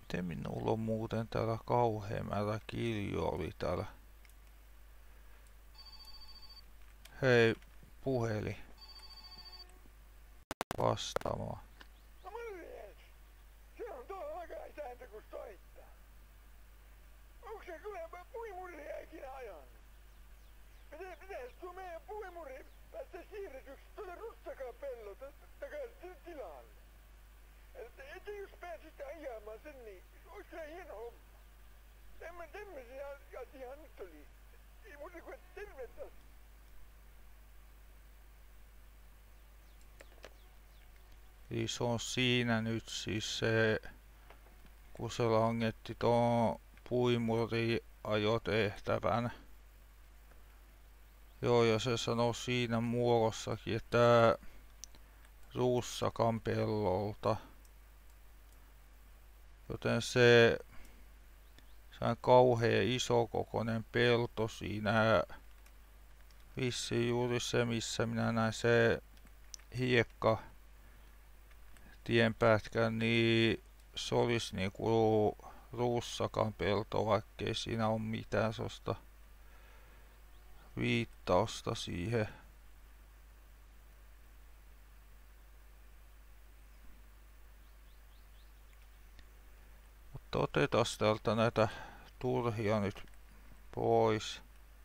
Miten minulla on muuten täällä kauhea määrä kiljoa oli täällä? Hei, puhelin. Vastaamaan. No morjens! Se on tuo lakaisääntö kun soittaa. Onko se kyllä puimurria ikinä ajanut? Pitäis tuo meidän puimuri päästä siirretyksi tuolle Russakaan pellolta takaisin tilalle. Että jos pääsit ajamaan sen niin, ois se hieno homma. Tämmöisiä asiaa nyt oli. Ei muuta kuin tervetä. Siis on siinä nyt siis se, kun se langetti tuon puimuri ajotehtävän. Joo, ja se sanoo siinä muodossakin, että Ruussakan pellolta. Joten se on kauhea isokokoinen pelto siinä. Vissiin juuri se, missä minä näin se hiekka tienpätkän, niin se olisi niinku Ruussakan pelto, vaikkei siinä ole mitään sellaista viittausta siihen. Mutta otetaan täältä näitä turhia nyt pois.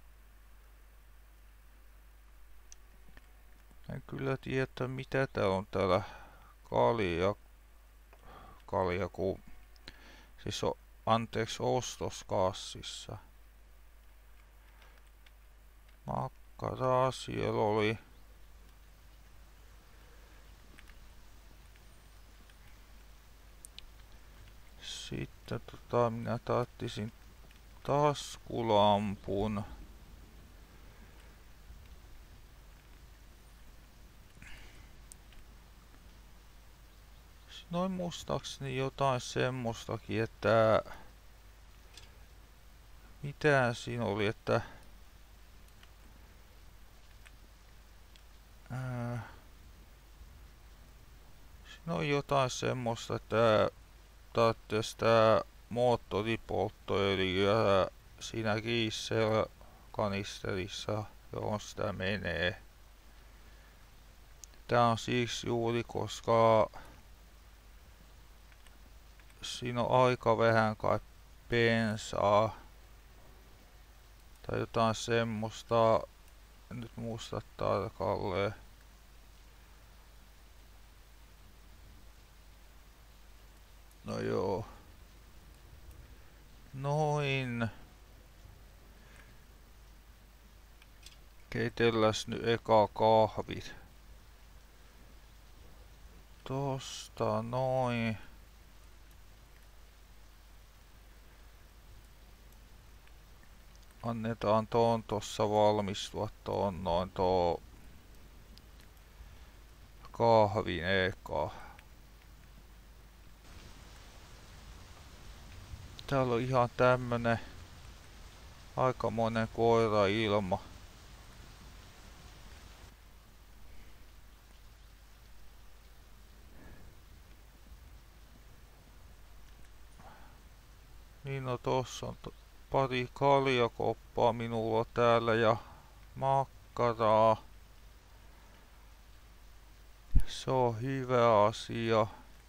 En kyllä tiedä mitä täällä on täällä kaljaku. Siis on, anteeksi, ostoskassissa. Makkaraa siellä oli. Sitten minä tarttisin taskulampun. Noin muistaakseni jotain semmoistakin, että mitään siinä oli, että siinä on jotain semmoista, että tarvitsee sitä moottoripolttoöljyä siinä dieselkanisterissa, johon sitä menee. Tää on siksi juuri, koska siinä on aika vähän kai bensaa tai jotain semmoista, en nyt muista tarkalleen. No joo. Noin. Keitelläs nyt eka kahvit. Tosta noin. Annetaan tuon tossa valmistua tuon noin tuo kahvin eka. Täällä on ihan tämmönen aikamoinen koirailma. Niin no tossa on pari kaljakoppaa minulla täällä ja makkaraa. Se on hyvä asia.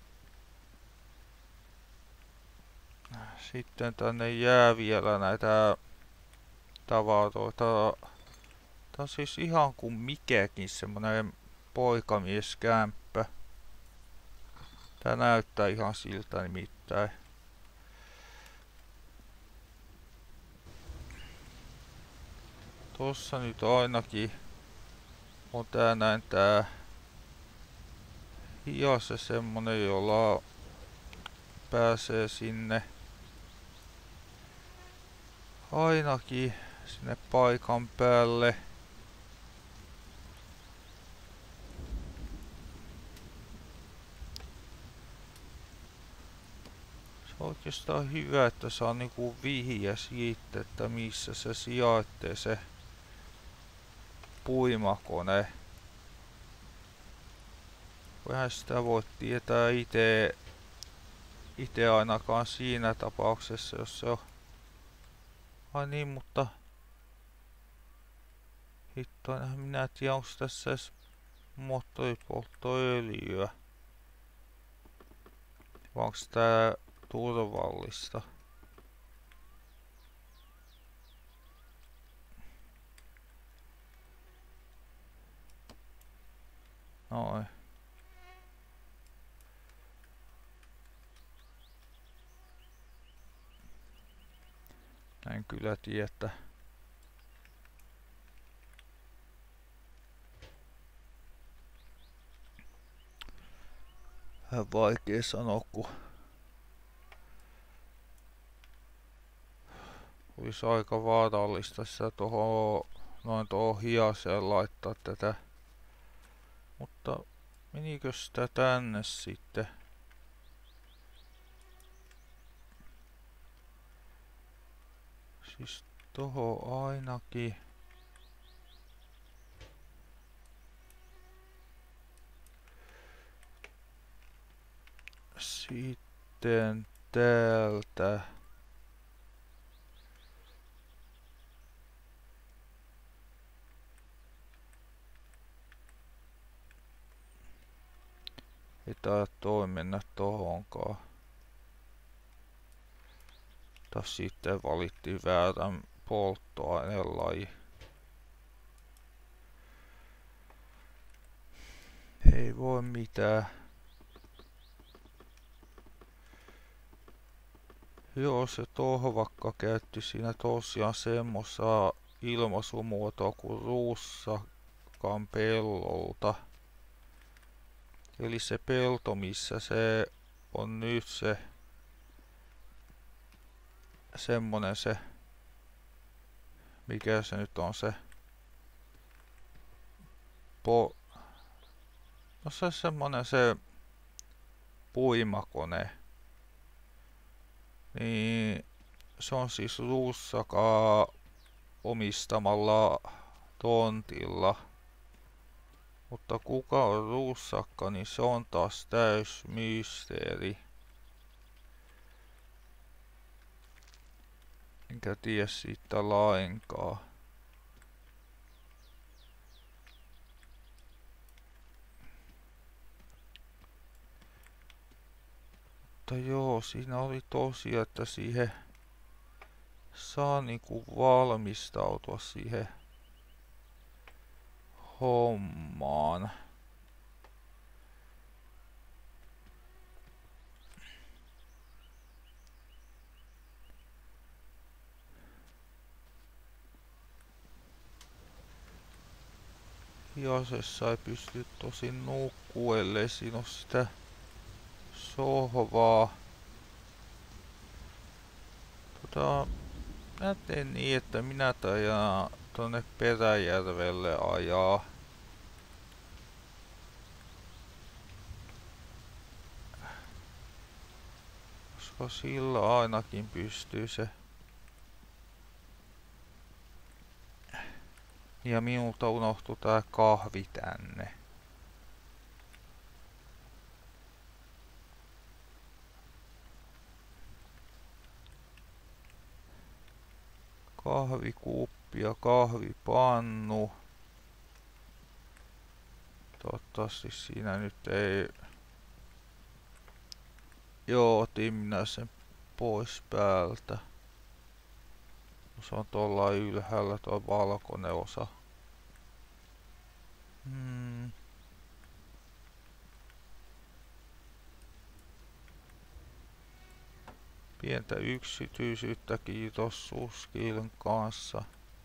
Sitten tänne jää vielä näitä tavaroita. Tää on siis ihan kuin mikäkin semmonen poikamieskämppä. Tää näyttää ihan siltä nimittäin. Tossa nyt ainakin on tää näin tää hiase semmonen, jolla pääsee sinne ainakin sinne paikan päälle. Se on oikeastaan hyvä, että saa niinku vihje siitä, että missä se sijaitsee se puimakone. Vähän sitä voi tietää itse itse ainakaan siinä tapauksessa, jos se on... Ai niin, mutta... Hitto, enhän minä tiedä, onko tässä edes moottoripolttoöljyä. Vai onko tää turvallista? Noin. En kyllä tiedä. Vähän vaikea sanoa, kun olisi aika vaarallista sitä tuohon hiaseen laittaa tätä. Mutta menikö sitä tänne sitten? Siis tohon ainakin. Sitten täältä. Ei taida toi mennä tohonkaan. Taas sitten valittiin väärän polttoainelaji. Ei voi mitään. Joo, se tohvakka käytti siinä tosiaan semmoista ilmaisumuotoa kuin ruussakan pellolta. Eli se pelto, missä se on nyt se semmonen se, mikä se nyt on se no se semmonen se puimakone. Niin se on siis Ruussakaa omistamalla tontilla. Mutta kuka on Ruussakka, niin se on taas täys mysteeri. Enkä tiedä siitä lainkaan. Mutta joo, siinä oli tosiaan, että siihen saa niinku valmistautua siihen hommaan. Hiasessa ei pysty tosin nukkuu, ellei siinä oo sitä sohvaa. Mä teen niin, että minä taidan tonne Peräjärvelle ajaa. Koska sillä ainakin pystyy se. Ja minulta unohtui tää kahvi tänne. Kahvikuppi ja kahvipannu. Toivottavasti siinä nyt ei... Joo, otin minä sen pois päältä. Se on tuolla ylhäällä tuo valkoinen osa. Pientä yksityisyyttä, kiitos Suskiln kanssa.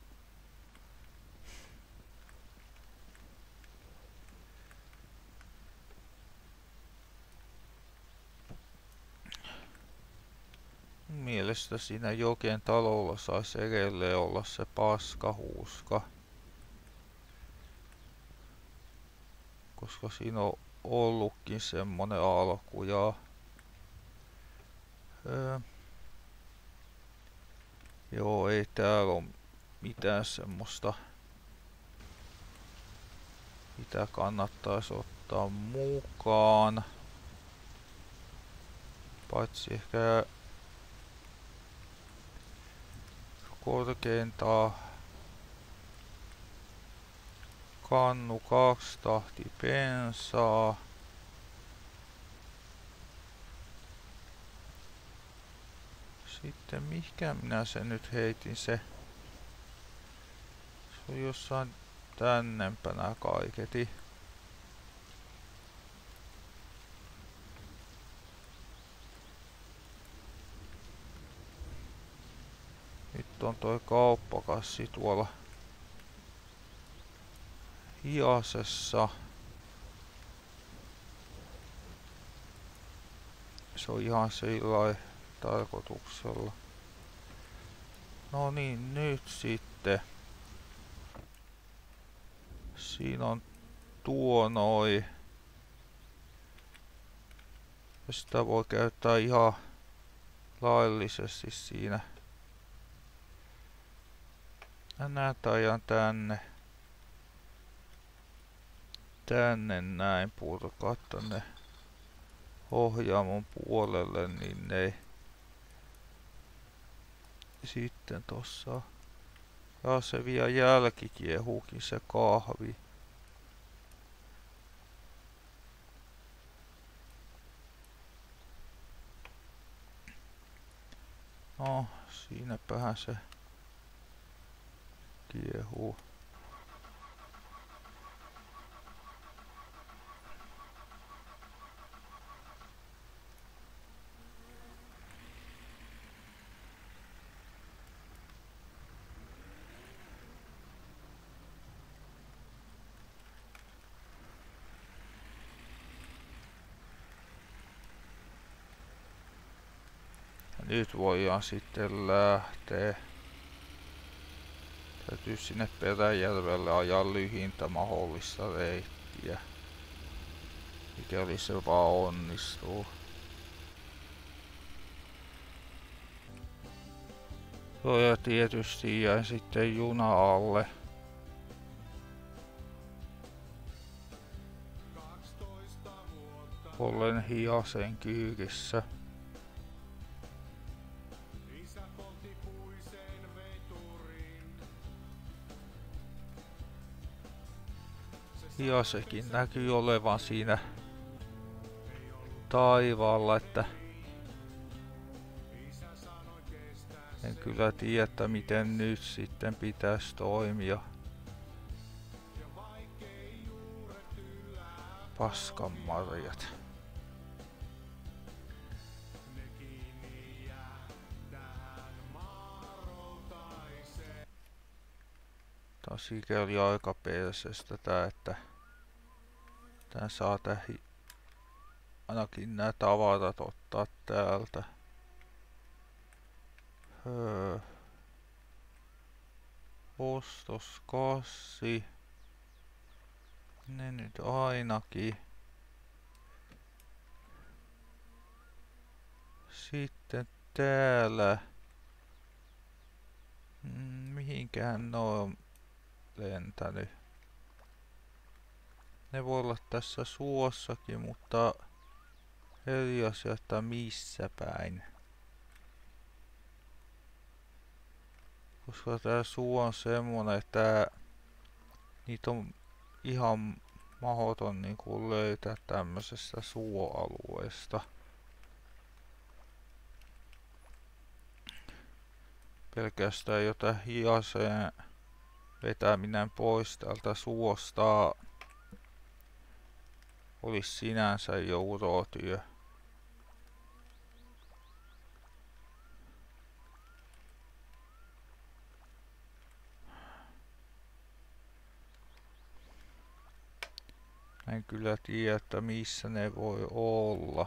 Mielestä siinä Joken talolla saisi edelleen olla se paskahuuska. Koska siinä on ollutkin semmonen alku ja... Joo, ei täällä oo mitään semmoista, mitä kannattais ottaa mukaan. Paitsi ehkä korkeintaan kannu 2 tahti bensaa. Sitten mihinkä minä sen nyt heitin se? Se on jossain tännempänä kaiketi. Nyt on toi kauppakassi tuolla hiasessa. Se on ihan sillä tarkoituksella. No niin, nyt sitten. Siinä on tuo noi. Ja sitä voi käyttää ihan laillisesti siinä. Ja näet ajan tänne näin, purkaa tänne ohjaamon puolelle, niin ei. Sitten tossa. Ja se vielä jälkikiehuukin se kahvi. No, siinäpähän se kiehuu. Nyt voidaan sitten lähteä. Täytyy sinne Peräjärvelle ajaa lyhintä mahdollista reittiä. Mikäli se vaan onnistuu. Joo, ja tietysti jäi sitten juna alle. Olen Hiasen kyykissä. Hiasekin näkyy olevan siinä taivaalla, että en kyllä tiedä, että miten nyt sitten pitäisi toimia. Paskanmarjat. Tää on sikäli aika perseestä tää, että tän saa ainakin nää tavarat ottaa täältä. Ostoskassi. Ne nyt ainakin. Sitten täällä. Mihinkään ne on lentänyt? Ne voi olla tässä suossakin, mutta eri asia, että missä päin. Koska tää suu on semmonen, että niitä on ihan mahdoton niinku löytää tämmöisestä suoalueesta. Pelkästään jota Hiaseen vetäminen pois täältä suosta olisi sinänsä jo urotyö. En kyllä tiedä, että missä ne voi olla.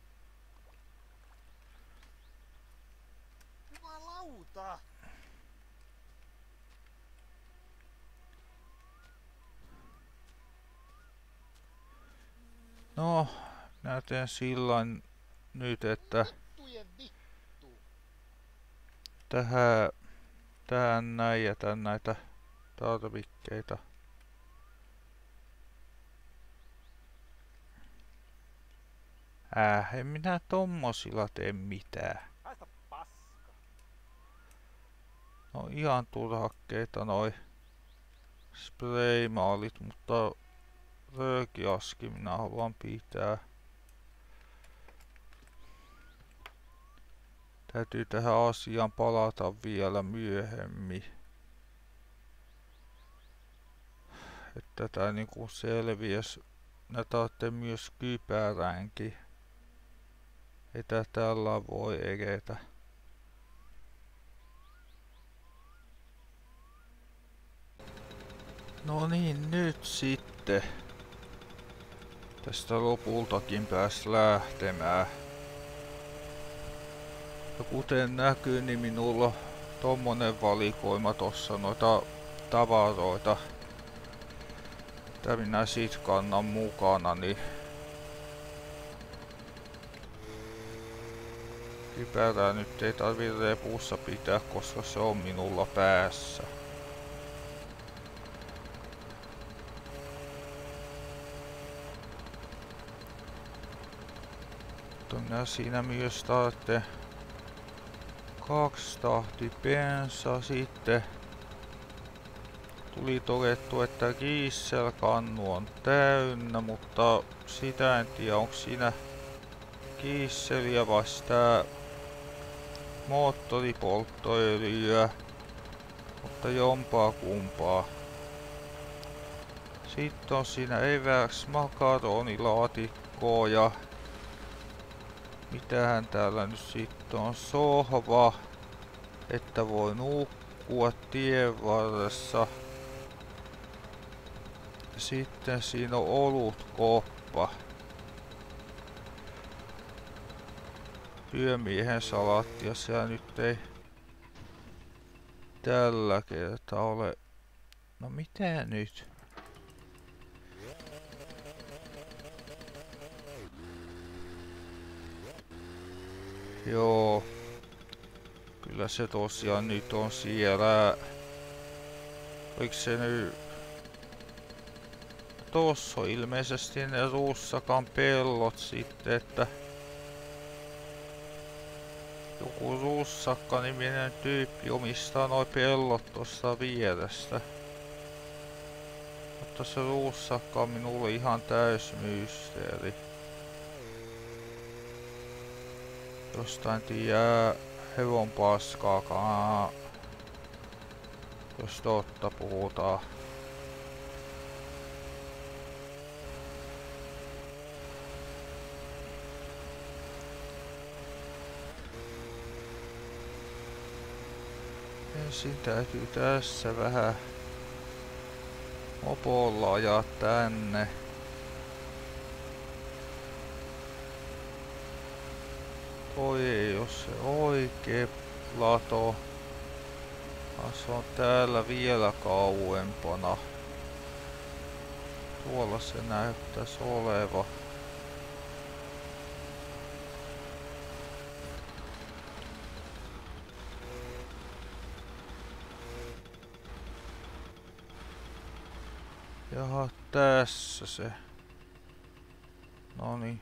Jumalauta! No, minä teen sillain nyt, että tähän näin jätän näitä tarvikkeita. En minä tommosilla tee mitään. Haista paska. No ihan turhakkeita noi spraymaalit, mutta röökiaski minä haluan pitää. Täytyy tähän asiaan palata vielä myöhemmin. Että tää niinku selviäs. Nää taatte myös kypäränkin. Ei tää tällä voi edetä. No niin, nyt sitten. Tästä lopultakin pääs lähtemään. Ja kuten näkyy, niin minulla on tommonen valikoima tossa noita tavaroita. Mitä minä sit kannan mukana, niin kypärää nyt ei tarvi repussa pitää, koska se on minulla päässä. Mutta minä siinä myös tarvitsen 2 tahti bensaa. Sitten tuli todettu, että dieselkannu on täynnä, mutta sitä en tiedä, onko siinä dieseliä vai sitä moottoripolttoöljyä, mutta jompaa kumpaa. Sitten on siinä eväs makaronilaatikkoa ja mitähän täällä nyt sitten on, sohva, että voi nukkua tien varressa. Sitten siinä on olutkoppa. Työmiehen salattia siellä nyt ei tällä kertaa ole. No mitä nyt? Joo. Kyllä se tosiaan nyt on siellä. Oliko se nyt? Tossa on ilmeisesti ne Russakan pellot sitten, että joku Russakka-niminen tyyppi omistaa noi pellot tossa vierestä. Mutta se Russakka on minulle ihan täys mysteeri. Jostain tiedä hevon paskaakaan, jos totta puhutaan. Ensin täytyy tässä vähän mopolla ajaa tänne. Toi ei oo se oikee plato. Se on täällä vielä kauempana. Tuolla se näyttäis oleva. Jaha, tässä se. Noniin.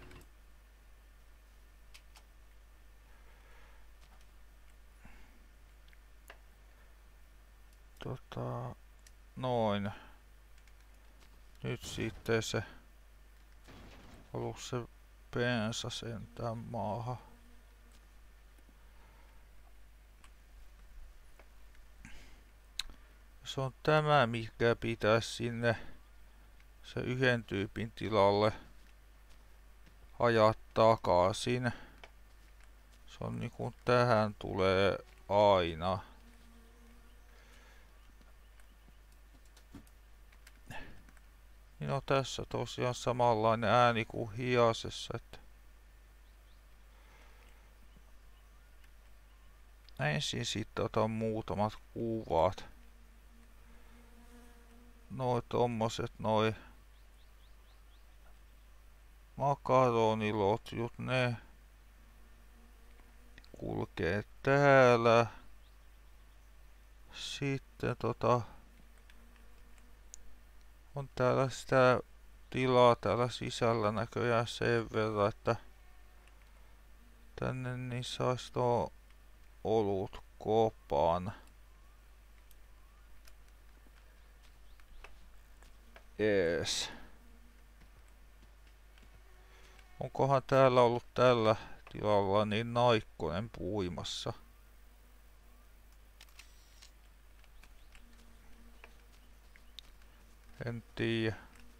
Noin. Nyt sitten se ollut se bensa sentään maahan. Se on tämä, mikä pitäisi sinne se yhden tyypin tilalle ajaa takaisin. Se on niinku tähän tulee aina. Niin on tässä tosiaan samanlainen ääni kuin Hiasessa, että ensin sitten otan muutamat kuvat. Noi tommoset noi makaronilotjut, ne kulkee täällä. Sitten on täällä sitä tilaa täällä sisällä näköjään sen verran, että tänne, niin sais tuo olut kopan. Jees. Onkohan täällä ollut tällä tilalla niin naikkonen puimassa? En tiedä.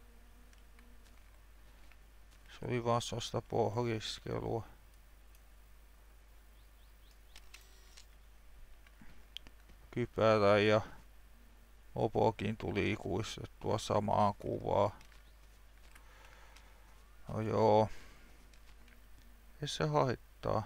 Se oli vaan sellaista pohriskelua. Kypärä ja mopokin tuli ikuistettua samaan kuvaan. No joo. Ei se haittaa.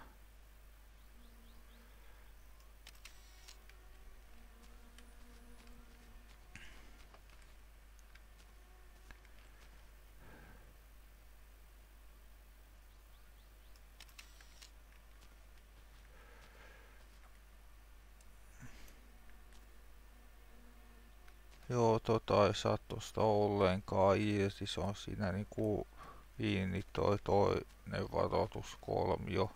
Joo, tota ei saa tosta ollenkaan irti. Se on siinä niinku kiinni toi toinen varoituskolmio.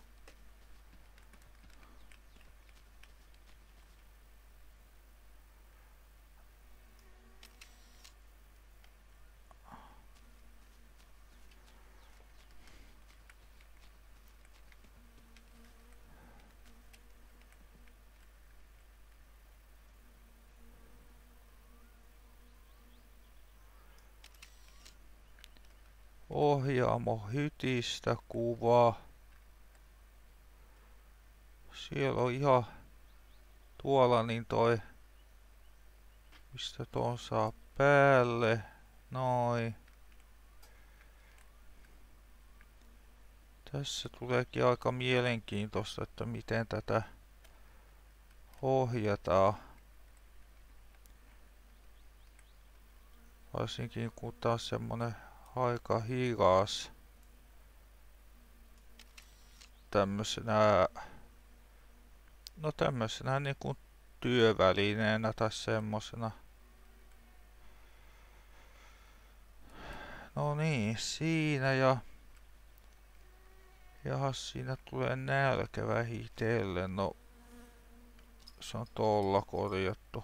Ohjaamo hytistä kuvaa. Siellä on ihan tuolla niin toi, mistä ton saa päälle. Noin. Tässä tuleekin aika mielenkiintoista, että miten tätä ohjataan. Varsinkin kun taas semmonen aika hidas tämmösenä niinku työvälineenä tai semmosena. No niin, siinä ja jahas, siinä tulee nälkä vähitellen. No, se on tolla korjattu.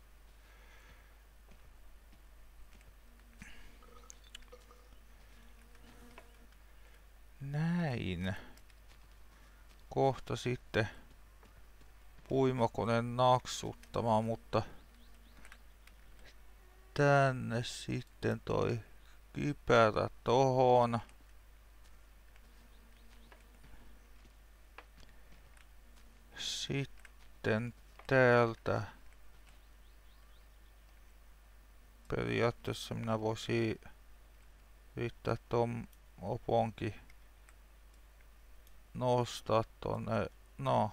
Näin. Kohta sitten puimakone naksuttamaan, mutta tänne sitten toi kypärä tohon. Sitten täältä periaatteessa minä voisin yrittää ton oponkin nostaa tonne. No.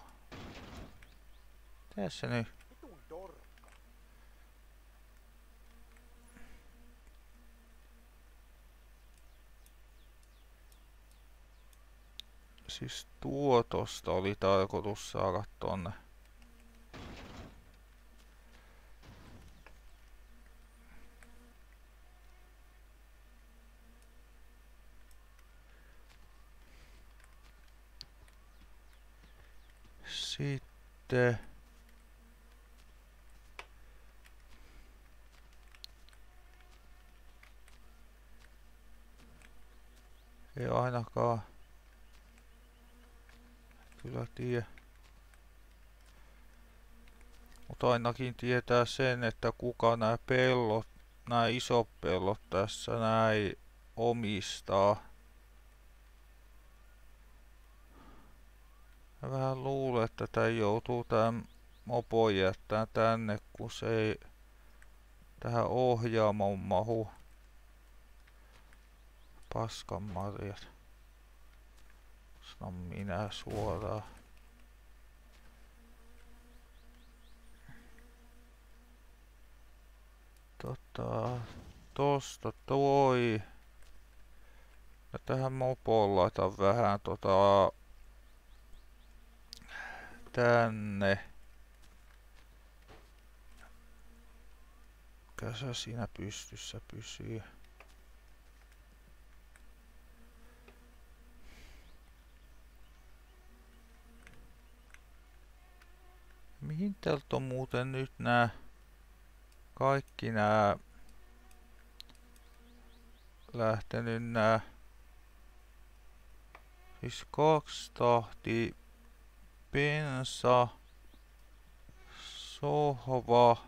Tee se nyt. Vitun dorkka. Siis tuo tosta oli tarkoitus saada tonne. Sitten ei ainakaan kyllä tiedä. Mutta ainakin tietää sen, että kuka nämä isot pellot tässä näin omistaa. Mä vähän luulen, että tän joutuu tän mopo jättää tänne, kun se ei tähän ohjaamon mahu. Paskan marjat. Sanon minä suoraan. Tosta toi. Ja tähän mopoon laitan vähän tänne. Käsä siinä pystyssä pysyy. Mihin täältä on muuten nyt nää kaikki nää lähtenyt nää siis 2 tahti bensa sohva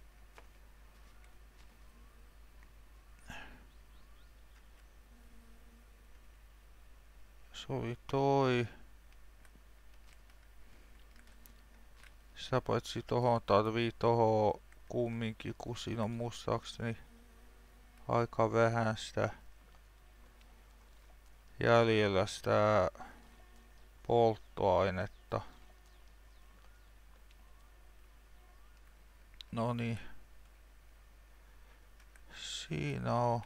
se oli toi sitä paitsi tohon tarvii tohon kumminkin kun siinä on muistaakseni aika vähän sitä jäljellä sitä polttoainetta. No niin. Siinä on.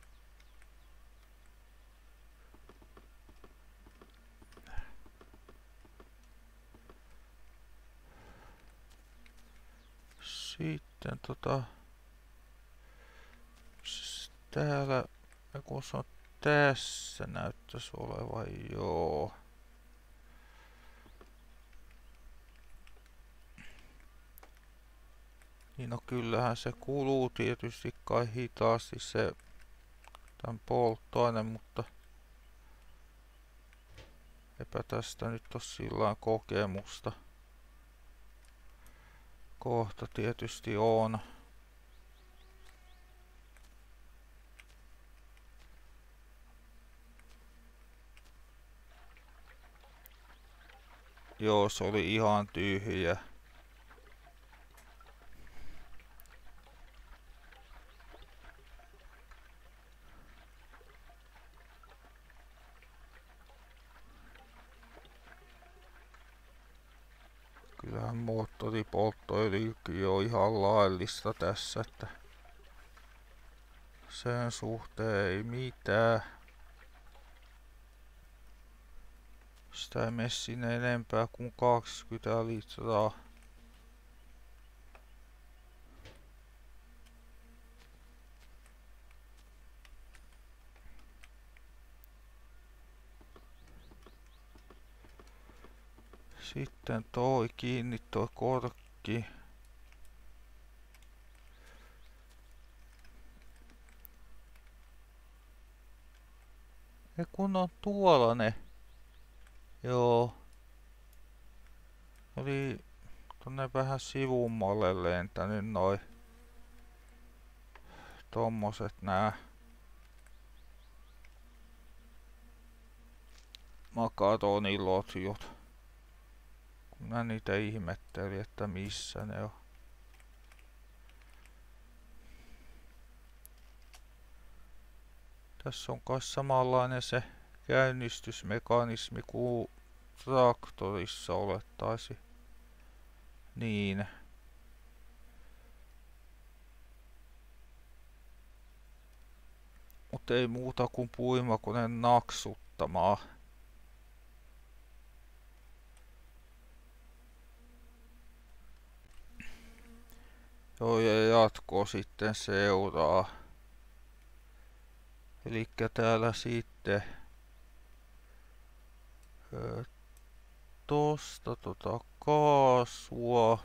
Sitten täällä, kun se on tässä näyttäisi olevan, joo. Niin no kyllähän se kuluu tietysti kai hitaasti se tän polttoaine, mutta eipä tästä nyt oo sillään kokemusta. Kohta tietysti on. Joo, se oli ihan tyhjä. Kyllähän moottoripolttoöljykin on ihan laillista tässä, että sen suhteen ei mitään. Sitä ei mene sinne enempää kuin 20 litraa. Sitten toi kiinni toi korkki. Ja kun on tuolla ne. Joo. Oli tonne vähän sivummalle lentänyt noi tommoset nää makaronilotjut. Kun mä niitä ihmettelin, että missä ne on. Tässä on kai samanlainen se käynnistysmekanismi kuin traktorissa olettaisi. Niin. Mut ei muuta kuin puimakoneen naksuttamaan. Joo, ja jatko sitten seuraa. Elikkä täällä sitten tosta kaasua.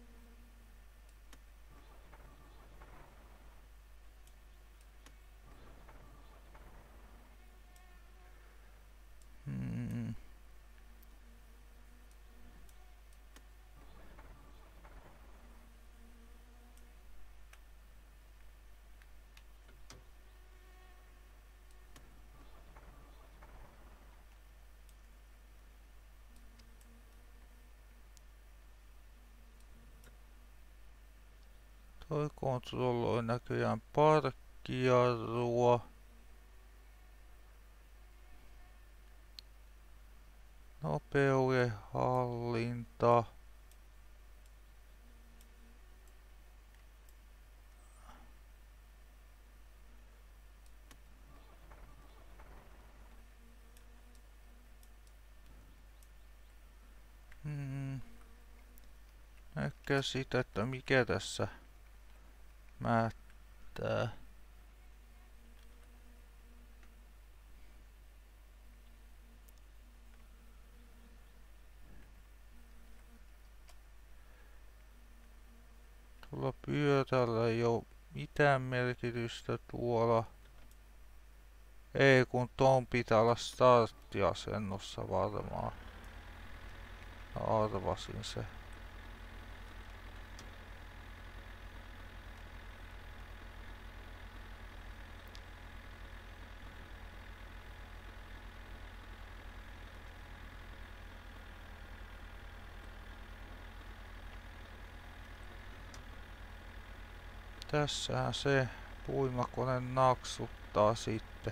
Toi kontrolloi näköjään parkkijarrua. Nopeudenhallinta. Näkää sitä, että mikä tässä mättää. Tuolla pyörällä ei oo mitään merkitystä tuolla. Ei kun ton pitää olla starttiasennossa varmaan. Arvasin se. Tässähän se puimakone naksuttaa sitten.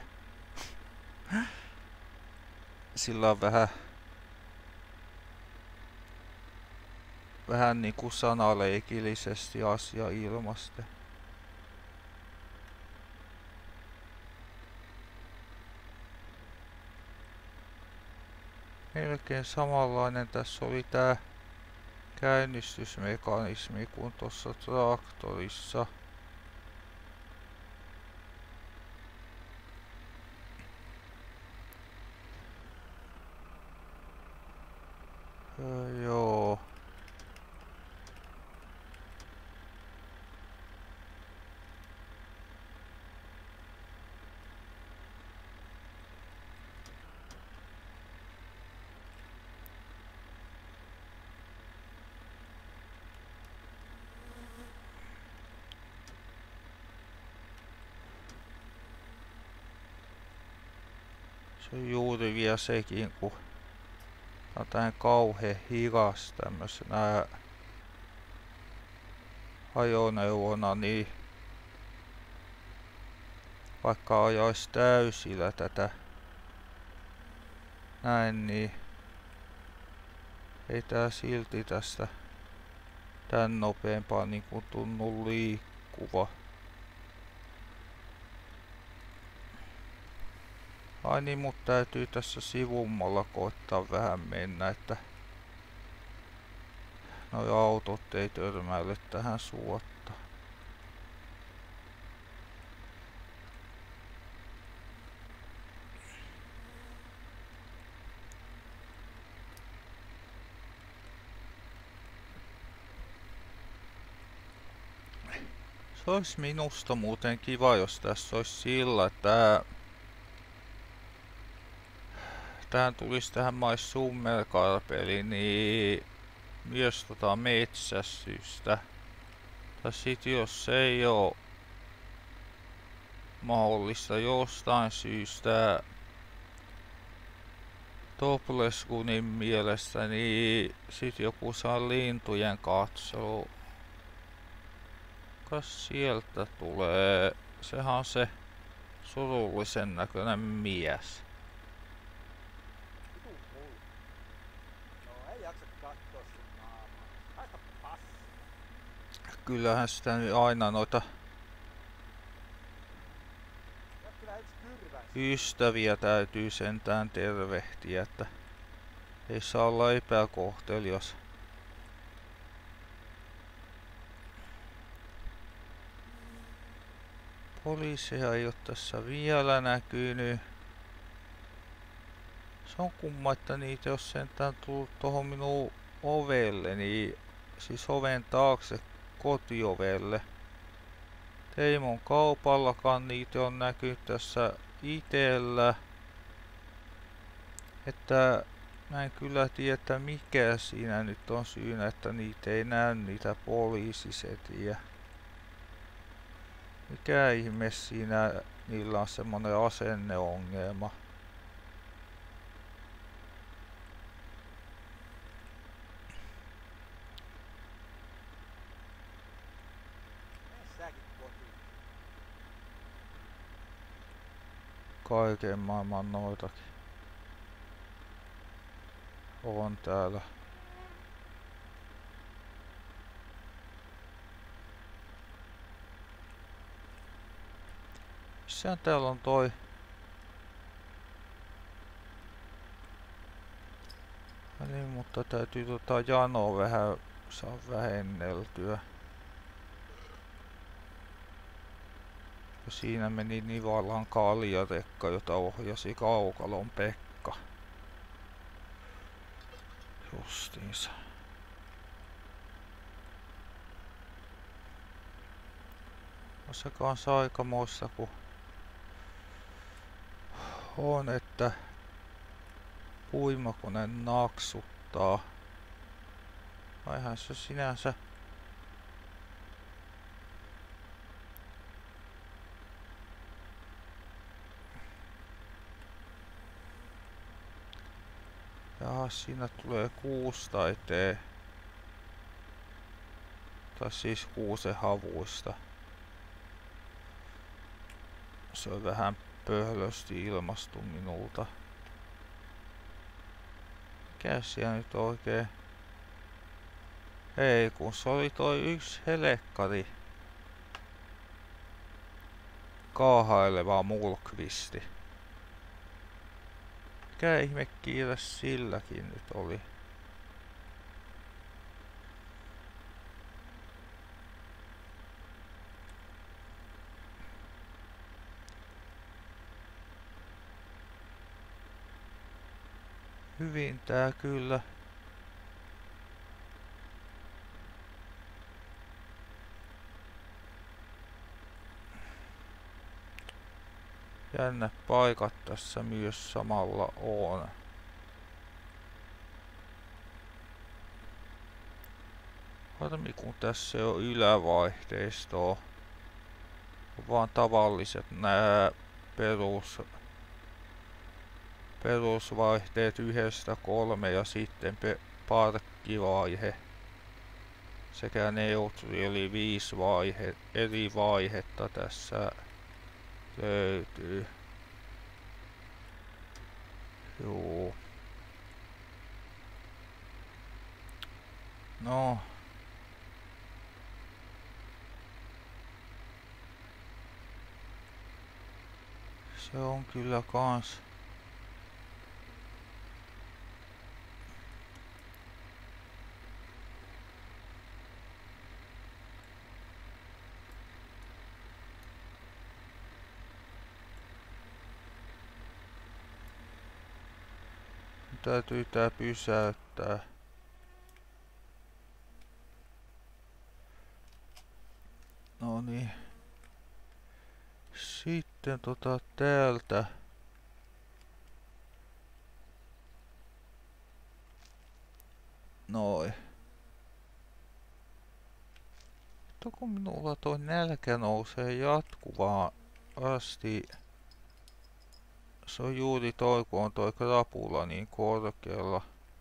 Sillä on vähän niinku sanaleikillisesti asia ilmasten. Melkein samanlainen tässä oli tää käynnistysmekanismi kuin tuossa traktorissa. Joo. Se on juuri vielä sekin, kun on tän kauhea hidas tämmösenä ajoneuvona, niin vaikka ajais täysillä tätä näin, niin ei tää silti tästä tän nopeampaa niinku tunnu liikkuva. Ai niin, mut täytyy tässä sivummalla koittaa vähän mennä, että noi autot ei törmäile tähän suotta. Se ois minusta muuten kiva, jos tässä ois sillä, että tähän tulisi tähän Mais Summercar-peliin niin myös metsästystä. Tai sit jos se ei oo mahdollista jostain syystä Topless-kunin mielestä, niin sit joku saa lintujen katselu. Kas sieltä tulee? Sehän on se surullisen näköinen mies. Kyllähän sitä nyt aina noita ystäviä täytyy sentään tervehtiä, että ei saa olla epäkohtelias. Poliiseja ei oo tässä vielä näkynyt. Se on kumma, että niitä jos sentään tullut tohon minun ovelle, niin siis oven taakse kotiovelle. Teimon kaupallakaan niitä on näkynyt tässä itellä. Että mä en kyllä tiedä mikä siinä nyt on syynä, että niitä ei näy niitä poliisisetiä. Mikä ihme siinä niillä on semmonen asenneongelma. Kaiken maailman noitakin on täällä. Missähän täällä on toi? Niin, mutta täytyy janoa vähän saa vähenneltyä. Ja siinä meni Nivalan kaljarekka, jota ohjasi Kaukalon Pekka. Justiinsa. on se kanssa aikamoista, kun on, että puimakone naksuttaa. Aihan se sinänsä jaha, siinä tulee kuusta eteen. Tai siis kuusen havuista. Se on vähän pöhlösti ilmastu minulta. Mikä siellä nyt oikein? Ei, kun se oli toi yksi helekkari. Kaahaileva mulkvisti. Mikä ihme kiire silläkin nyt oli? Hyvin tää kyllä. Jännä paikat tässä myös samalla on. Harmi kun tässä ei oo ylävaihteistoa. On vaan tavalliset nää perusvaihteet 1-3 ja sitten parkkivaihe sekä neutri eli 5 eri vaihetta tässä löytyy. Joo. No. Se on kyllä kans. Täytyy tää pysäyttää. No niin. Sitten täältä. Noi. Mutta kun minulla toi nälkä nousee jatkuvaan asti. Se on juuri toi, kun on toi krapula niin korkealla.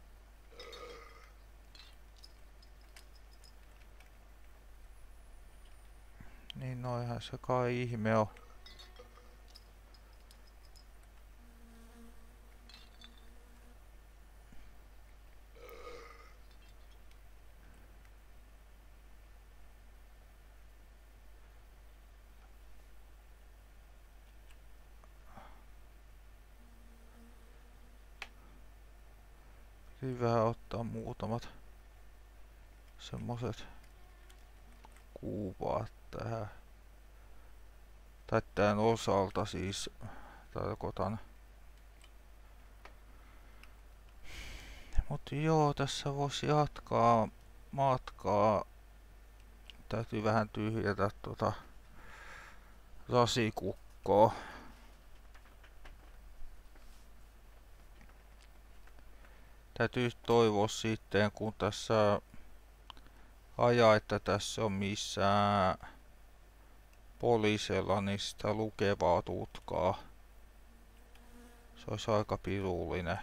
Niin noihän se kai ihme on. Hyvä ottaa muutamat semmoset kuvat tähän. Tai tän osalta siis tarkoitan. Mutta joo, tässä voisi jatkaa matkaa. Täytyy vähän tyhjätä rasikukkoa. Täytyy toivoa sitten, kun tässä ajaa, että tässä on missään poliisella niin sitä lukevaa tutkaa. Se olisi aika pirullinen.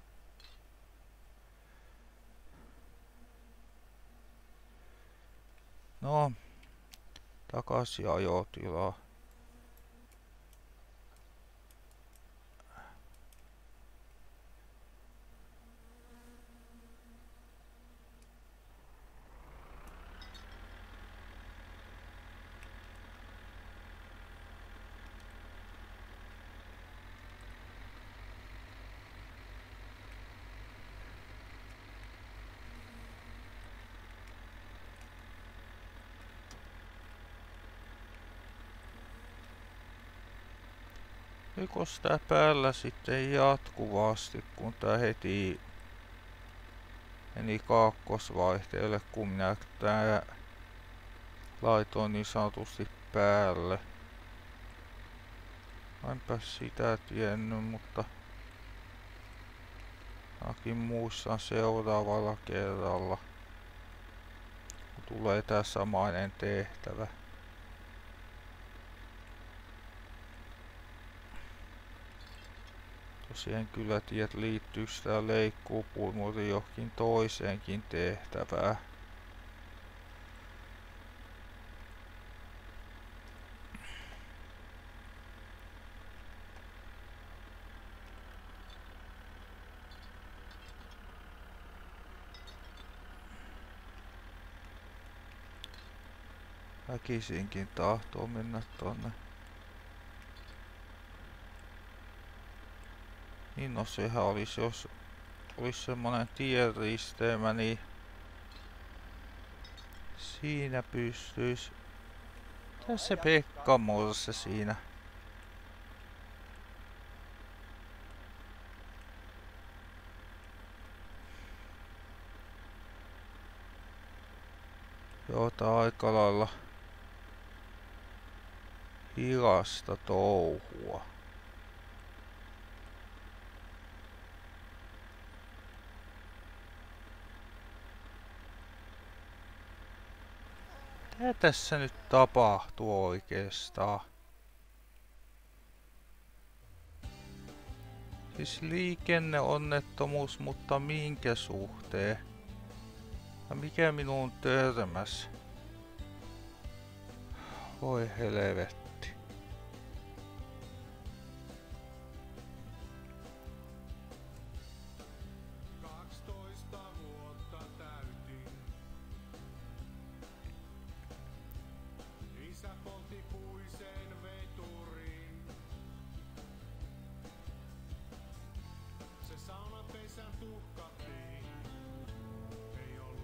No, takaisin ajotilaan. Rikos tää päällä sitten jatkuvasti, kun tää heti meni kakkosvaihteelle, kun minä tää laitoin niin sanotusti päälle. Enpä sitä tiennyt, mutta ainakin muistan seuraavalla kerralla, kun tulee tää samainen tehtävä. Tosiaan kyllä tiedät, liittyykö tää leikkuupuimuri johonkin toiseenkin tehtävään. Väkisinkin tahtoo mennä tonne. Niin no sehän olisi, jos olisi semmonen tienristeymä, niin siinä pystyis. Tässä se Pekka Morse siinä. Joo, tää on aika lailla hidasta touhua. Mitä tässä nyt tapahtuu oikeastaan? Siis liikenneonnettomuus, mutta minkä suhteen? Ja mikä minuun törmäs? Voi helvetti.